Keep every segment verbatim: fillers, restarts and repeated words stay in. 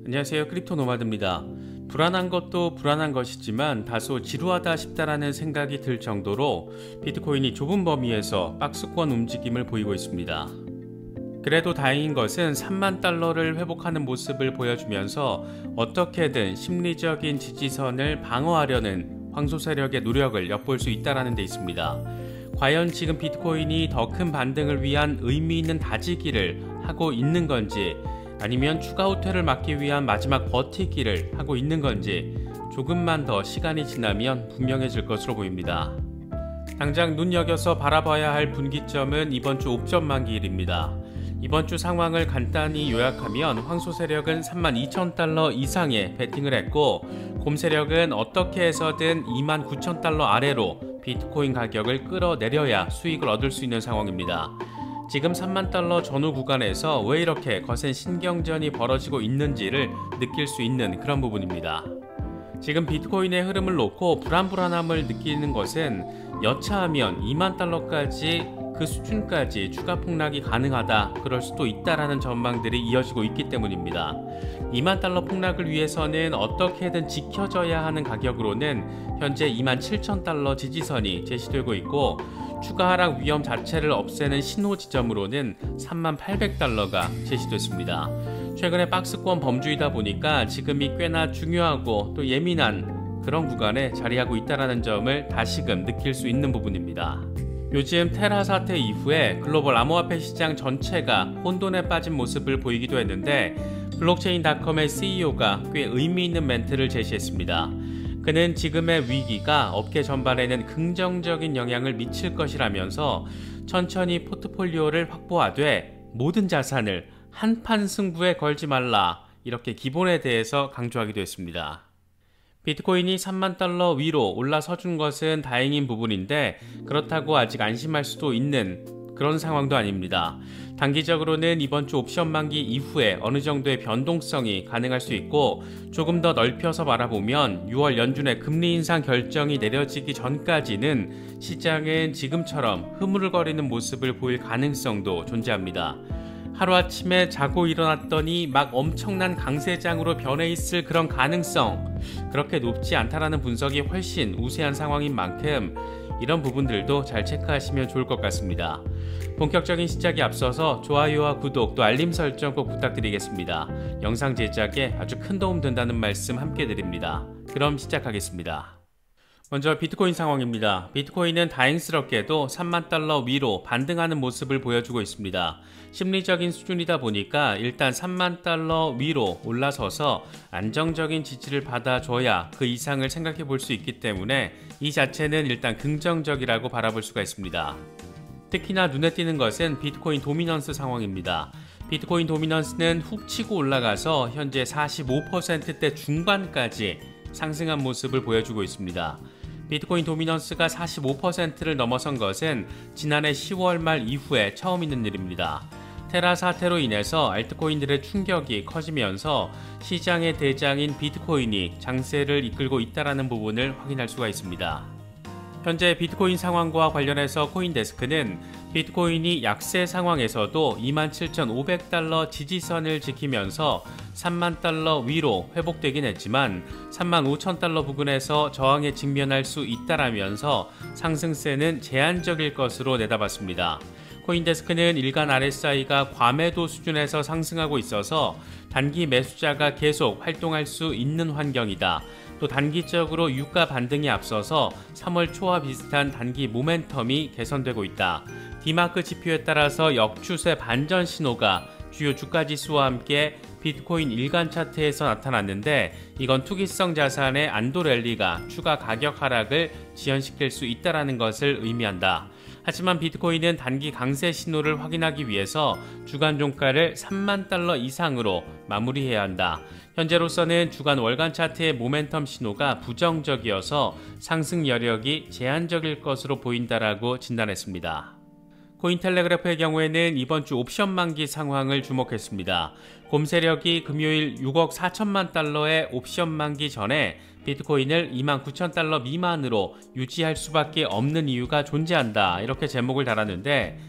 안녕하세요, 크립토 노마드입니다. 불안한 것도 불안한 것이지만 다소 지루하다 싶다라는 생각이 들 정도로 비트코인이 좁은 범위에서 박스권 움직임을 보이고 있습니다. 그래도 다행인 것은 삼만 달러를 회복하는 모습을 보여주면서 어떻게든 심리적인 지지선을 방어하려는 황소 세력의 노력을 엿볼 수 있다는 데 있습니다. 과연 지금 비트코인이 더 큰 반등을 위한 의미 있는 다지기를 하고 있는 건지, 아니면 추가 호퇴를 막기 위한 마지막 버티기를 하고 있는 건지 조금만 더 시간이 지나면 분명해질 것으로 보입니다. 당장 눈여겨서 바라봐야 할 분기점은 이번 주 옵션 만기일입니다. 이번 주 상황을 간단히 요약하면 황소 세력은 삼만 이천 달러 이상에 베팅을 했고, 곰 세력은 어떻게 해서든 이만 구천 달러 아래로 비트코인 가격을 끌어내려야 수익을 얻을 수 있는 상황입니다. 지금 삼만 달러 전후 구간에서 왜 이렇게 거센 신경전이 벌어지고 있는지를 느낄 수 있는 그런 부분입니다. 지금 비트코인의 흐름을 놓고 불안불안함을 느끼는 것은 여차하면 이만 달러까지 그 수준까지 추가 폭락이 가능하다, 그럴 수도 있다라는 전망들이 이어지고 있기 때문입니다. 이만 달러 폭락을 위해서는 어떻게든 지켜져야 하는 가격으로는 현재 이만 칠천 달러 지지선이 제시되고 있고, 추가 하락 위험 자체를 없애는 신호 지점으로는 삼만 팔백 달러가 제시됐습니다. 최근에 박스권 범주이다 보니까 지금이 꽤나 중요하고 또 예민한 그런 구간에 자리하고 있다는 점을 다시금 느낄 수 있는 부분입니다. 요즘 테라 사태 이후에 글로벌 암호화폐 시장 전체가 혼돈에 빠진 모습을 보이기도 했는데, 블록체인닷컴의 씨이오가 꽤 의미 있는 멘트를 제시했습니다. 그는 지금의 위기가 업계 전반에는 긍정적인 영향을 미칠 것이라면서 천천히 포트폴리오를 확보하되 모든 자산을 한판 승부에 걸지 말라, 이렇게 기본에 대해서 강조하기도 했습니다. 비트코인이 삼만 달러 위로 올라서준 것은 다행인 부분인데, 그렇다고 아직 안심할 수도 있는 그런 상황도 아닙니다. 단기적으로는 이번 주 옵션 만기 이후에 어느 정도의 변동성이 가능할 수 있고, 조금 더 넓혀서 바라보면 유월 연준의 금리 인상 결정이 내려지기 전까지는 시장은 지금처럼 흐물거리는 모습을 보일 가능성도 존재합니다. 하루아침에 자고 일어났더니 막 엄청난 강세장으로 변해 있을 그런 가능성, 그렇게 높지 않다라는 분석이 훨씬 우세한 상황인 만큼 이런 부분들도 잘 체크하시면 좋을 것 같습니다. 본격적인 시작에 앞서서 좋아요와 구독 또 알림 설정 꼭 부탁드리겠습니다. 영상 제작에 아주 큰 도움 된다는 말씀 함께 드립니다. 그럼 시작하겠습니다. 먼저 비트코인 상황입니다. 비트코인은 다행스럽게도 삼만 달러 위로 반등하는 모습을 보여주고 있습니다. 심리적인 수준이다 보니까 일단 삼만 달러 위로 올라서서 안정적인 지지를 받아줘야 그 이상을 생각해 볼 수 있기 때문에 이 자체는 일단 긍정적이라고 바라볼 수가 있습니다. 특히나 눈에 띄는 것은 비트코인 도미넌스 상황입니다. 비트코인 도미넌스는 훅 치고 올라가서 현재 사십오 퍼센트대 중반까지 상승한 모습을 보여주고 있습니다. 비트코인 도미넌스가 사십오 퍼센트를 넘어선 것은 지난해 시월 말 이후에 처음 있는 일입니다. 테라 사태로 인해서 알트코인들의 충격이 커지면서 시장의 대장인 비트코인이 장세를 이끌고 있다는 부분을 확인할 수가 있습니다. 현재 비트코인 상황과 관련해서 코인데스크는 비트코인이 약세 상황에서도 이만 칠천오백 달러 지지선을 지키면서 삼만 달러 위로 회복되긴 했지만 삼만 오천 달러 부근에서 저항에 직면할 수 있다라면서 상승세는 제한적일 것으로 내다봤습니다. 코인데스크는 일간 알에스아이가 과매도 수준에서 상승하고 있어서 단기 매수자가 계속 활동할 수 있는 환경이다. 또 단기적으로 유가 반등이 앞서서 삼월 초와 비슷한 단기 모멘텀이 개선되고 있다. 디마크 지표에 따라서 역추세 반전 신호가 주요 주가지수와 함께 비트코인 일간 차트에서 나타났는데, 이건 투기성 자산의 안도 랠리가 추가 가격 하락을 지연시킬 수 있다는 것을 의미한다. 하지만 비트코인은 단기 강세 신호를 확인하기 위해서 주간 종가를 삼만 달러 이상으로 마무리해야 한다. 현재로서는 주간 월간 차트의 모멘텀 신호가 부정적이어서 상승 여력이 제한적일 것으로 보인다라고 진단했습니다. 코인텔레그래프의 경우에는 이번 주 옵션 만기 상황을 주목했습니다. 곰 세력이 금요일 육억 사천만 달러의 옵션 만기 전에 비트코인을 이만 구천 달러 미만으로 유지할 수밖에 없는 이유가 존재한다, 이렇게 제목을 달았는데,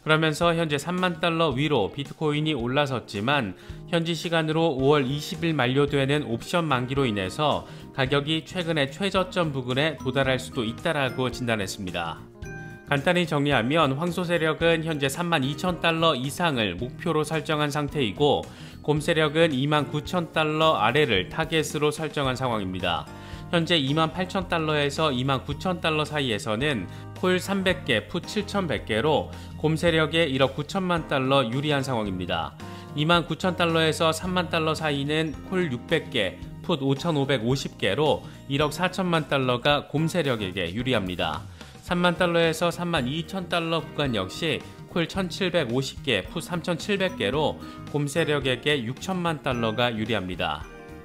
그러면서 현재 삼만 달러 위로 비트코인이 올라섰지만 현지 시간으로 오월 이십일 만료되는 옵션 만기로 인해서 가격이 최근의 최저점 부근에 도달할 수도 있다라고 진단했습니다. 간단히 정리하면 황소 세력은 현재 삼만 이천 달러 이상을 목표로 설정한 상태이고 곰 세력은 이만 구천 달러 아래를 타겟으로 설정한 상황입니다. 현재 이만 팔천 달러에서 이만 구천 달러 사이에서는 콜 삼백 개, 풋 칠천백 개로 곰 세력의 일억 구천만 달러 유리한 상황입니다. 이만 구천 달러에서 삼만 달러 사이는 콜 육백 개, 풋 오천오백오십 개로 일억 사천만 달러가 곰 세력에게 유리합니다. 삼만 달러에서 삼만 이천 달러 구간 역시 콜 천칠백오십 개, 풋 삼천칠백 개로 곰 세력에게 육천만 달러가 유리합니다.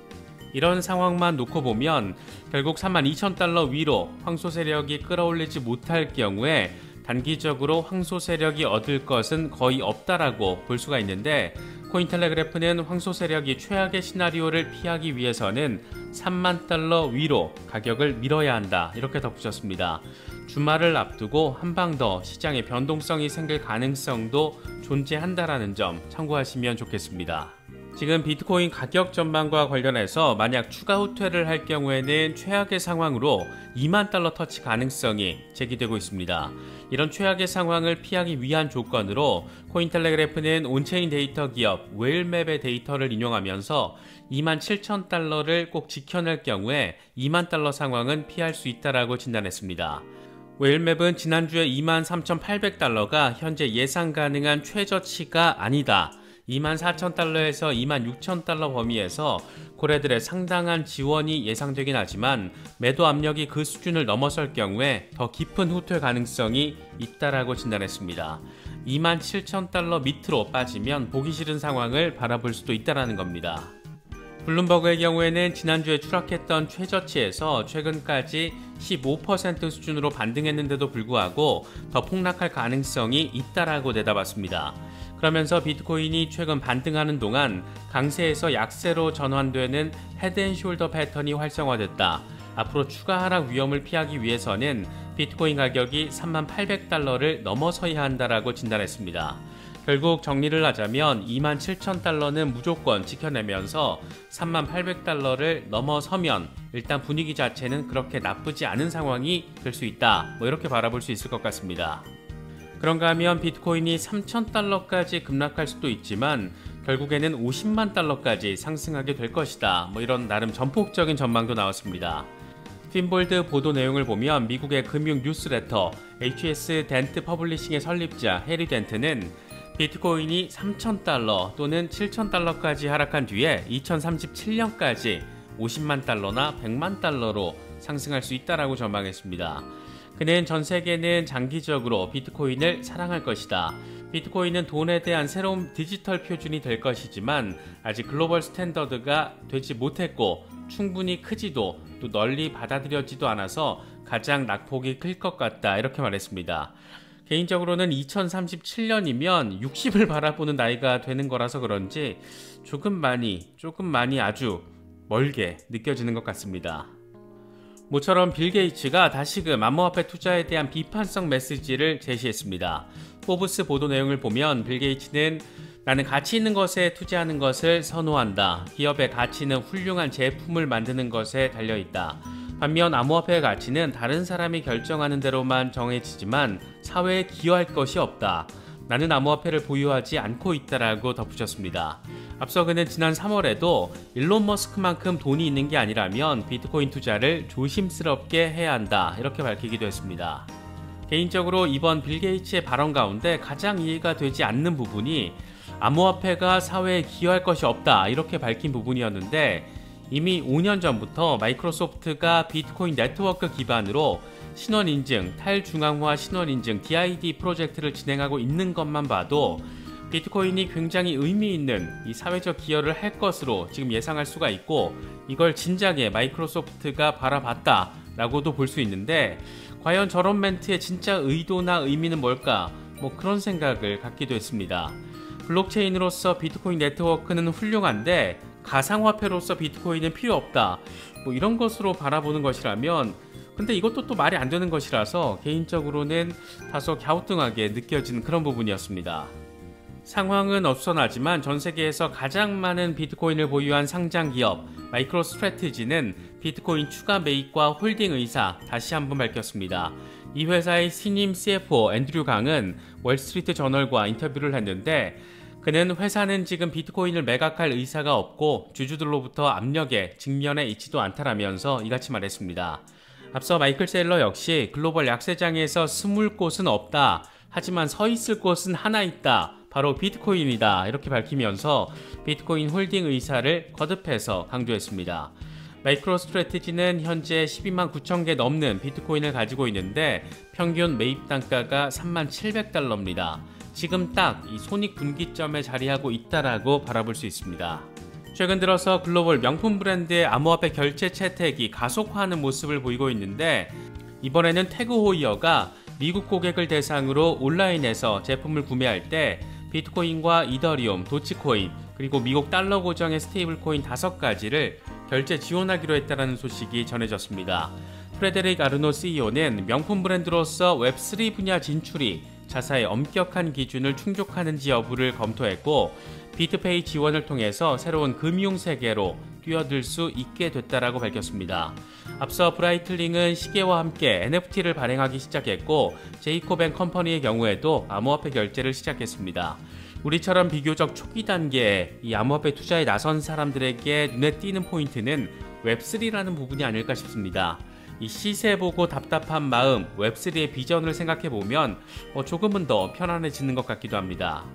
이런 상황만 놓고 보면 결국 삼만 이천 달러 위로 황소 세력이 끌어올리지 못할 경우에 단기적으로 황소 세력이 얻을 것은 거의 없다라고 볼 수가 있는데 코인텔레그래프는 황소 세력이 최악의 시나리오를 피하기 위해서는 삼만 달러 위로 가격을 밀어야 한다 이렇게 덧붙였습니다. 주말을 앞두고 한 방 더 시장의 변동성이 생길 가능성도 존재한다라는 점 참고하시면 좋겠습니다. 지금 비트코인 가격 전망과 관련해서 만약 추가 후퇴를 할 경우에는 최악의 상황으로 이만 달러 터치 가능성이 제기되고 있습니다. 이런 최악의 상황을 피하기 위한 조건으로 코인텔레그래프는 온체인 데이터 기업 웨일맵의 데이터를 인용하면서 이만 칠천 달러를 꼭 지켜낼 경우에 이만 달러 상황은 피할 수 있다라고 진단했습니다. 웨일맵은 지난주에 이만 삼천팔백 달러가 현재 예상 가능한 최저치가 아니다. 이만 사천 달러에서 이만 육천 달러 범위에서 고래들의 상당한 지원이 예상되긴 하지만 매도 압력이 그 수준을 넘어설 경우에 더 깊은 후퇴 가능성이 있다라고 진단했습니다. 이만 칠천 달러 밑으로 빠지면 보기 싫은 상황을 바라볼 수도 있다라는 겁니다. 블룸버그의 경우에는 지난주에 추락했던 최저치에서 최근까지 십오 퍼센트 수준으로 반등했는데도 불구하고 더 폭락할 가능성이 있다라고 내다봤습니다. 그러면서 비트코인이 최근 반등하는 동안 강세에서 약세로 전환되는 헤드앤숄더 패턴이 활성화됐다. 앞으로 추가 하락 위험을 피하기 위해서는 비트코인 가격이 삼만 팔백 달러를 넘어서야 한다라고 진단했습니다. 결국 정리를 하자면 이만 칠천 달러는 무조건 지켜내면서 삼만 팔백 달러를 넘어서면 일단 분위기 자체는 그렇게 나쁘지 않은 상황이 될 수 있다. 뭐 이렇게 바라볼 수 있을 것 같습니다. 그런가 하면 비트코인이 삼천 달러까지 급락할 수도 있지만 결국에는 오십만 달러까지 상승하게 될 것이다. 뭐 이런 나름 전폭적인 전망도 나왔습니다. 핀볼드 보도 내용을 보면 미국의 금융 뉴스레터 에이치에스 덴트 퍼블리싱의 설립자 해리 덴트는 비트코인이 삼천 달러 또는 칠천 달러까지 하락한 뒤에 이천삼십칠 년까지 오십만 달러나 백만 달러로 상승할 수 있다라고 전망했습니다. 그는 전 세계는 장기적으로 비트코인을 사랑할 것이다. 비트코인은 돈에 대한 새로운 디지털 표준이 될 것이지만 아직 글로벌 스탠더드가 되지 못했고 충분히 크지도 또 널리 받아들여지도 않아서 가장 낙폭이 클 것 같다 이렇게 말했습니다. 개인적으로는 이천삼십칠 년이면 육십을 바라보는 나이가 되는 거라서 그런지 조금 많이 조금 많이 아주 멀게 느껴지는 것 같습니다. 모처럼 빌 게이츠가 다시금 암호화폐 투자에 대한 비판성 메시지를 제시했습니다. 포브스 보도 내용을 보면 빌 게이츠는 나는 가치 있는 것에 투자하는 것을 선호한다. 기업의 가치는 훌륭한 제품을 만드는 것에 달려있다. 반면 암호화폐의 가치는 다른 사람이 결정하는 대로만 정해지지만 사회에 기여할 것이 없다. 나는 암호화폐를 보유하지 않고 있다라고 덧붙였습니다. 앞서 그는 지난 삼월에도 일론 머스크만큼 돈이 있는 게 아니라면 비트코인 투자를 조심스럽게 해야 한다 이렇게 밝히기도 했습니다. 개인적으로 이번 빌 게이츠의 발언 가운데 가장 이해가 되지 않는 부분이 암호화폐가 사회에 기여할 것이 없다 이렇게 밝힌 부분이었는데 이미 오 년 전부터 마이크로소프트가 비트코인 네트워크 기반으로 신원인증, 탈중앙화 신원인증 디아이디 프로젝트를 진행하고 있는 것만 봐도 비트코인이 굉장히 의미 있는 이 사회적 기여를 할 것으로 지금 예상할 수가 있고 이걸 진작에 마이크로소프트가 바라봤다라고도 볼 수 있는데 과연 저런 멘트의 진짜 의도나 의미는 뭘까? 뭐 그런 생각을 갖기도 했습니다. 블록체인으로서 비트코인 네트워크는 훌륭한데 가상화폐로서 비트코인은 필요 없다. 뭐 이런 것으로 바라보는 것이라면 근데 이것도 또 말이 안 되는 것이라서 개인적으로는 다소 갸우뚱하게 느껴지는 그런 부분이었습니다. 상황은 어수선하지만 전 세계에서 가장 많은 비트코인을 보유한 상장 기업 마이크로스트래티지는 비트코인 추가 매입과 홀딩 의사 다시 한번 밝혔습니다. 이 회사의 신임 씨에프오 앤드류 강은 월스트리트 저널과 인터뷰를 했는데 그는 회사는 지금 비트코인을 매각할 의사가 없고 주주들로부터 압력에 직면해 있지도 않다라면서 이같이 말했습니다. 앞서 마이클 셀러 역시 글로벌 약세장에서 숨을 곳은 없다. 하지만 서 있을 곳은 하나 있다. 바로 비트코인이다. 이렇게 밝히면서 비트코인 홀딩 의사를 거듭해서 강조했습니다. 마이크로스트래티지는 현재 십이만 구천 개 넘는 비트코인을 가지고 있는데 평균 매입 단가가 삼만 칠백 달러입니다. 지금 딱 이 손익분기점에 자리하고 있다라고 바라볼 수 있습니다. 최근 들어서 글로벌 명품 브랜드의 암호화폐 결제 채택이 가속화하는 모습을 보이고 있는데 이번에는 태그 호이어가 미국 고객을 대상으로 온라인에서 제품을 구매할 때 비트코인과 이더리움, 도치코인, 그리고 미국 달러 고정의 스테이블 코인 다섯 가지를 결제 지원하기로 했다는 소식이 전해졌습니다. 프레데릭 아르노 씨이오는 명품 브랜드로서 웹쓰리 분야 진출이 자사의 엄격한 기준을 충족하는지 여부를 검토했고 비트페이 지원을 통해서 새로운 금융 세계로 뛰어들 수 있게 됐다라고 밝혔습니다. 앞서 브라이틀링은 시계와 함께 엔에프티를 발행하기 시작했고 제이콥 앤 컴퍼니의 경우에도 암호화폐 결제를 시작했습니다. 우리처럼 비교적 초기 단계에 이 암호화폐 투자에 나선 사람들에게 눈에 띄는 포인트는 웹쓰리라는 부분이 아닐까 싶습니다. 이 시세 보고 답답한 마음, 웹쓰리의 비전을 생각해보면 어, 조금은 더 편안해지는 것 같기도 합니다.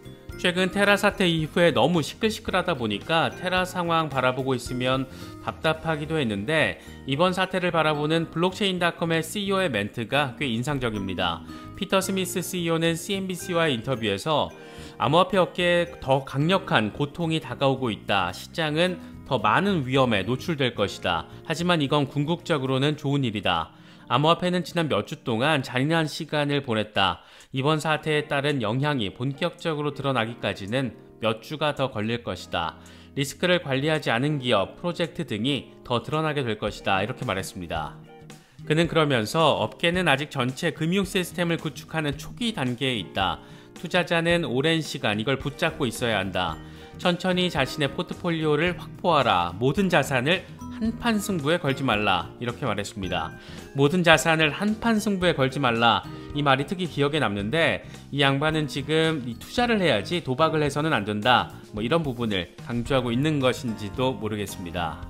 최근 테라 사태 이후에 너무 시끌시끌하다 보니까 테라 상황 바라보고 있으면 답답하기도 했는데 이번 사태를 바라보는 블록체인닷컴의 씨이오의 멘트가 꽤 인상적입니다. 피터 스미스 씨이오는 씨엔비씨와의 인터뷰에서 암호화폐 업계에 더 강력한 고통이 다가오고 있다. 시장은 더 많은 위험에 노출될 것이다. 하지만 이건 궁극적으로는 좋은 일이다. 암호화폐는 지난 몇 주 동안 잔인한 시간을 보냈다. 이번 사태에 따른 영향이 본격적으로 드러나기까지는 몇 주가 더 걸릴 것이다. 리스크를 관리하지 않은 기업, 프로젝트 등이 더 드러나게 될 것이다. 이렇게 말했습니다. 그는 그러면서 업계는 아직 전체 금융 시스템을 구축하는 초기 단계에 있다. 투자자는 오랜 시간 이걸 붙잡고 있어야 한다. 천천히 자신의 포트폴리오를 확보하라. 모든 자산을 한판 승부에 걸지 말라. 이렇게 말했습니다. 모든 자산을 한판 승부에 걸지 말라. 이 말이 특히 기억에 남는데 이 양반은 지금 이 투자를 해야지 도박을 해서는 안 된다. 뭐 이런 부분을 강조하고 있는 것인지도 모르겠습니다.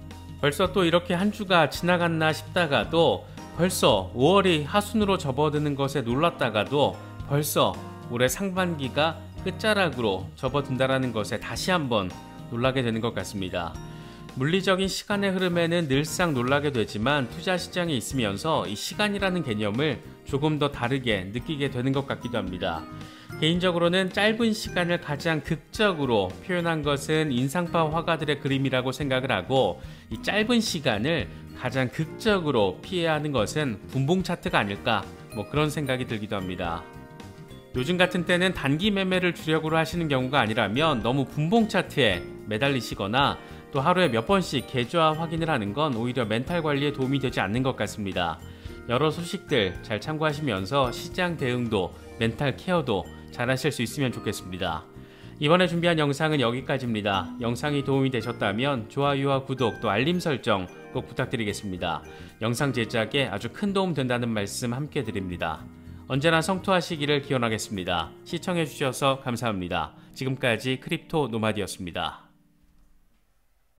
벌써 또 이렇게 한 주가 지나갔나 싶다가도 벌써 오월이 하순으로 접어드는 것에 놀랐다가도 벌써 올해 상반기가 끝자락으로 접어든다는 것에 다시 한번 놀라게 되는 것 같습니다. 물리적인 시간의 흐름에는 늘상 놀라게 되지만 투자 시장에 있으면서 이 시간이라는 개념을 조금 더 다르게 느끼게 되는 것 같기도 합니다. 개인적으로는 짧은 시간을 가장 극적으로 표현한 것은 인상파 화가들의 그림이라고 생각을 하고 이 짧은 시간을 가장 극적으로 피해야 하는 것은 분봉 차트가 아닐까 뭐 그런 생각이 들기도 합니다. 요즘 같은 때는 단기 매매를 주력으로 하시는 경우가 아니라면 너무 분봉 차트에 매달리시거나 또 하루에 몇 번씩 계좌 확인을 하는 건 오히려 멘탈 관리에 도움이 되지 않는 것 같습니다. 여러 소식들 잘 참고하시면서 시장 대응도 멘탈 케어도 잘 하실 수 있으면 좋겠습니다. 이번에 준비한 영상은 여기까지입니다. 영상이 도움이 되셨다면 좋아요와 구독 또 알림 설정 꼭 부탁드리겠습니다. 영상 제작에 아주 큰 도움 된다는 말씀 함께 드립니다. 언제나 성투하시기를 기원하겠습니다. 시청해주셔서 감사합니다. 지금까지 크립토 노마디였습니다.